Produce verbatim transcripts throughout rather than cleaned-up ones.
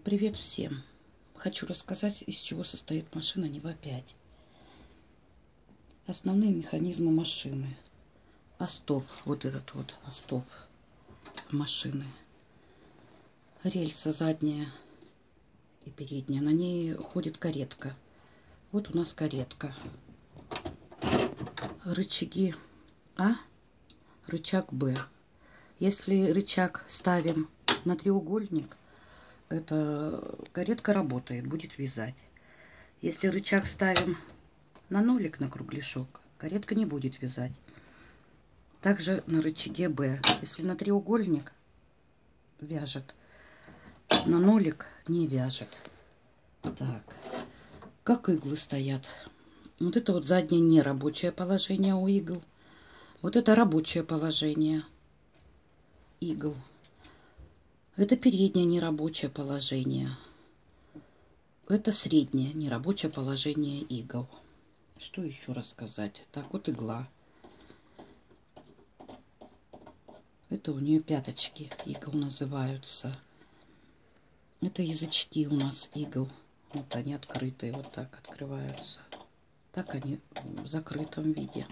Привет всем! Хочу рассказать, из чего состоит машина Нива пять. Основные механизмы машины. Остоп, вот этот вот остоп машины. Рельса задняя и передняя. На ней ходит каретка. Вот у нас каретка. Рычаги А, рычаг Б. Если рычаг ставим на треугольник, эта каретка работает, будет вязать. Если рычаг ставим на нолик, на кругляшок, каретка не будет вязать. Также на рычаге Б. Если на треугольник, вяжет. На нолик не вяжет. Так. Как иглы стоят. Вот это вот заднее нерабочее положение у игл. Вот это рабочее положение игл. Это переднее нерабочее положение. Это среднее нерабочее положение игл. Что еще рассказать? Так, вот игла. Это у нее пяточки игл называются. Это язычки у нас игл. Вот они открытые, вот так открываются. Так они в закрытом виде.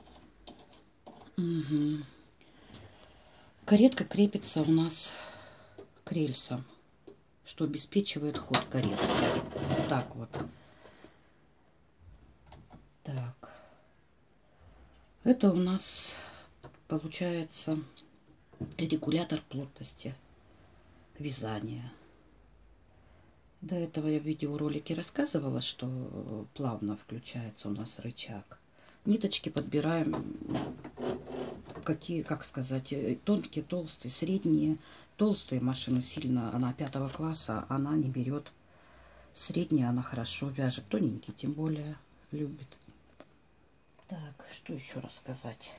Угу. Каретка крепится у нас к рельсам, что обеспечивает ход каретки. Вот так вот. Так. Это у нас получается регулятор плотности вязания. До этого я в видеоролике рассказывала, что плавно включается у нас рычаг. Ниточки подбираем, какие, как сказать, тонкие, толстые, средние. Толстые машины сильно, она пятого класса, она не берет. Средняя она хорошо вяжет, тоненькие тем более любит. Так, что еще рассказать?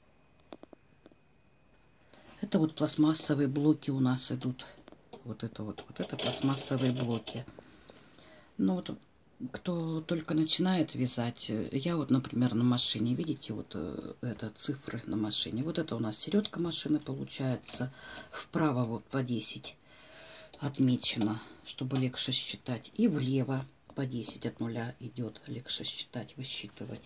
Это вот пластмассовые блоки у нас идут. Вот это вот, вот это пластмассовые блоки. Ну вот, кто только начинает вязать, я вот, например, на машине, видите, вот это цифры на машине. Вот это у нас середка машины получается. Вправо вот по десять отмечено, чтобы легче считать. И влево по десять от нуля идет, легче считать, высчитывать.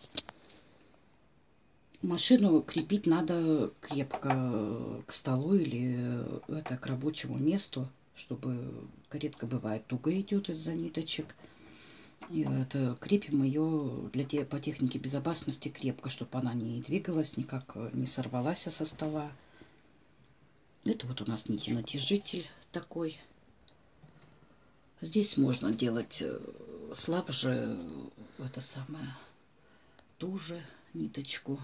Машину крепить надо крепко к столу или это к рабочему месту, чтобы каретка бывает туго идет из-за ниточек. И это крепим ее для те, по технике безопасности крепко, чтобы она не двигалась, никак не сорвалась со стола. Это вот у нас нити-натяжитель такой. Здесь можно делать слабже, это самое, туже ниточку.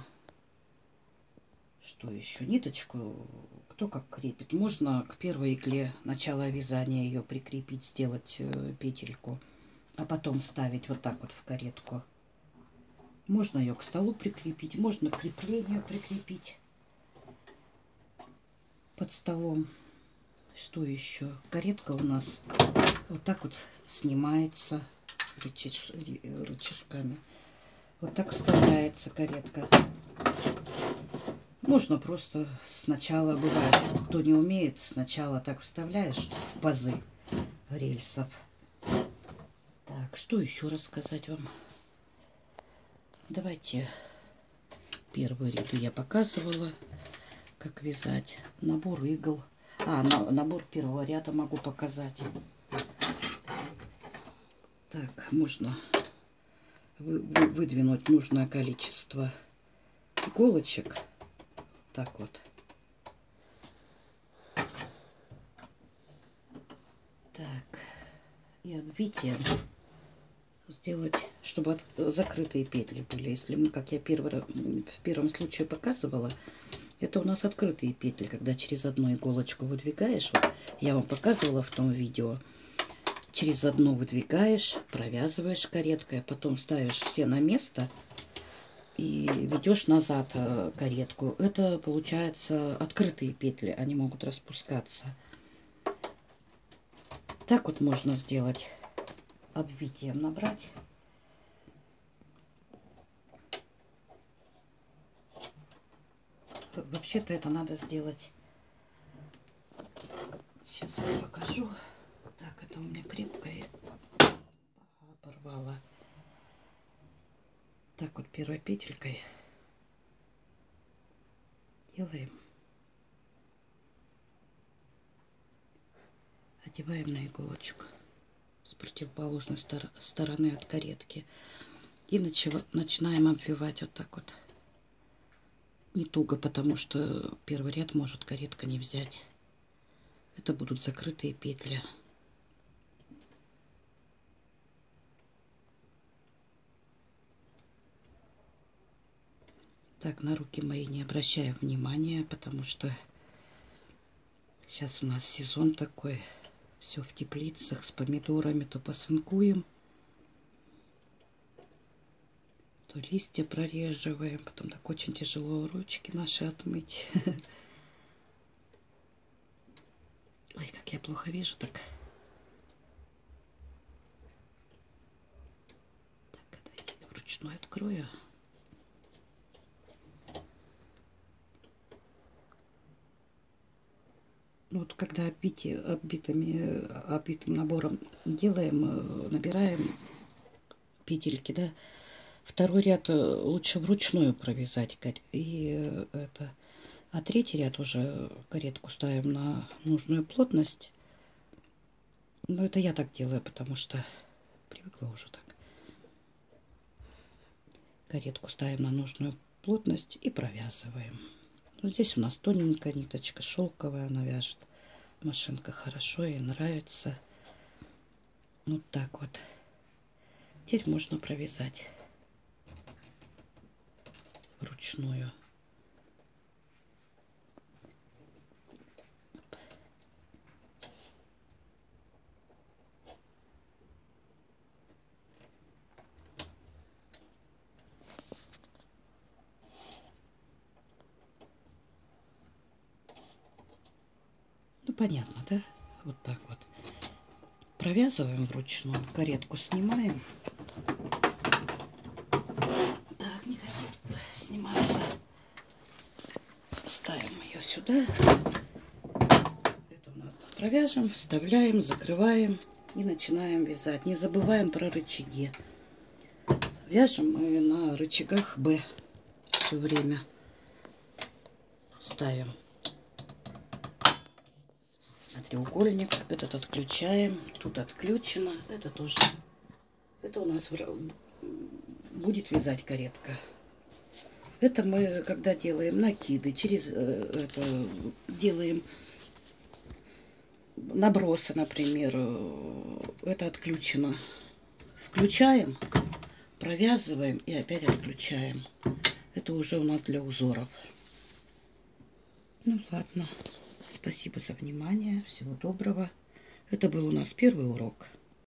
Что еще? Ниточку, кто как крепит. Можно к первой игле начала вязания ее прикрепить, сделать петельку, а потом ставить вот так вот в каретку. Можно ее к столу прикрепить, можно к креплению прикрепить под столом. Что еще? Каретка у нас вот так вот снимается рычаж, рычажками. Вот так вставляется каретка. Можно просто сначала, бывает, кто не умеет, сначала так вставляешь в пазы рельсов. Так, что еще рассказать вам? Давайте первые ряды я показывала, как вязать. Набор игл. А, на, набор первого ряда могу показать. Так, можно вы, вы, выдвинуть нужное количество иголочек. Так вот. Так. И обвитие сделать, чтобы от, закрытые петли были. Если мы, как я первый, в первом случае показывала, это у нас открытые петли, когда через одну иголочку выдвигаешь. Вот я вам показывала в том видео. Через одну выдвигаешь, провязываешь кареткой, потом ставишь все на место и ведешь назад каретку. Это получается открытые петли, они могут распускаться. Так вот можно сделать, обвитием набрать. Вообще-то это надо сделать. Сейчас я покажу. Так, это у меня крепкое. Порвала. Так вот первой петелькой делаем. Одеваем на иголочку с противоположной стор стороны от каретки. И начинаем обвивать вот так вот. Не туго, потому что первый ряд может каретка не взять. Это будут закрытые петли. Так, на руки мои не обращаю внимания, потому что сейчас у нас сезон такой. Все в теплицах с помидорами, то посынкуем, то листья прореживаем. Потом так очень тяжело ручки наши отмыть. Ой, как я плохо вижу, так. Так, давайте вручную открою. Вот когда оббити, оббитыми, оббитым набором делаем, набираем петельки, да, второй ряд лучше вручную провязать. И это, а третий ряд уже каретку ставим на нужную плотность. Но это я так делаю, потому что привыкла уже так. Каретку ставим на нужную плотность и провязываем. Вот здесь у нас тоненькая ниточка, шелковая, она вяжет. Машинка хорошо, ей нравится. Вот так вот. Теперь можно провязать вручную. Ну, понятно, да? Вот так вот. Провязываем вручную, каретку снимаем. Так, не хотим сниматься. Ставим ее сюда. Это у нас провяжем, вставляем, закрываем и начинаем вязать. Не забываем про рычаги. Вяжем мы на рычагах Б все время. Ставим на треугольник. Этот отключаем. Тут отключено. Это тоже. Это у нас будет вязать каретка. Это мы, когда делаем накиды, через это делаем набросы, например. Это отключено. Включаем, провязываем и опять отключаем. Это уже у нас для узоров. Ну ладно. Спасибо за внимание. Всего доброго. Это был у нас первый урок.